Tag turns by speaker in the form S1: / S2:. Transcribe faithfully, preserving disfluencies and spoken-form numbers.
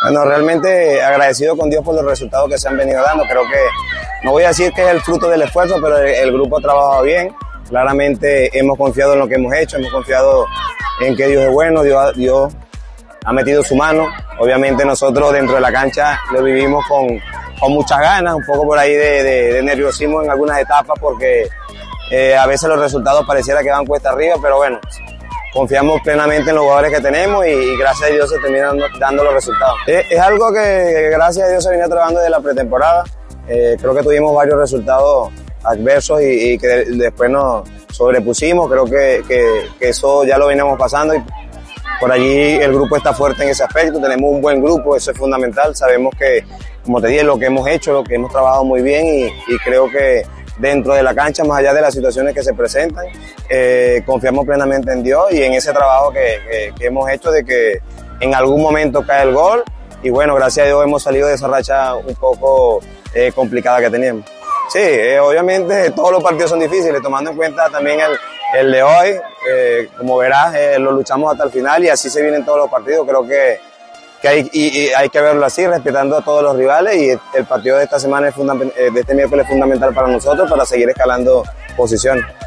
S1: Bueno, realmente agradecido con Dios por los resultados que se han venido dando. Creo que, no voy a decir que es el fruto del esfuerzo, pero el, el grupo ha trabajado bien. Claramente hemos confiado en lo que hemos hecho, hemos confiado en que Dios es bueno, Dios, Dios ha metido su mano. Obviamente nosotros dentro de la cancha lo vivimos con, con muchas ganas, un poco por ahí de, de, de nerviosismo en algunas etapas porque eh, a veces los resultados pareciera que van cuesta arriba, pero bueno, confiamos plenamente en los jugadores que tenemos y, y gracias a Dios se terminan dando los resultados. Es, es algo que, que gracias a Dios se venía trabajando desde la pretemporada. Eh, creo que tuvimos varios resultados adversos y, y que después nos sobrepusimos. Creo que, que, que eso ya lo veníamos pasando y por allí el grupo está fuerte en ese aspecto. Tenemos un buen grupo, eso es fundamental. Sabemos que, como te dije, lo que hemos hecho, lo que hemos trabajado muy bien y, y creo que dentro de la cancha, más allá de las situaciones que se presentan, eh, confiamos plenamente en Dios y en ese trabajo que, que, que hemos hecho de que en algún momento cae el gol y bueno, gracias a Dios hemos salido de esa racha un poco eh, complicada que teníamos. Sí, eh, obviamente todos los partidos son difíciles, tomando en cuenta también el, el de hoy, eh, como verás, eh, lo luchamos hasta el final y así se vienen todos los partidos. Creo que que hay, y, y hay que verlo así, respetando a todos los rivales y el partido de esta semana, es de este miércoles es fundamental para nosotros para seguir escalando posiciones.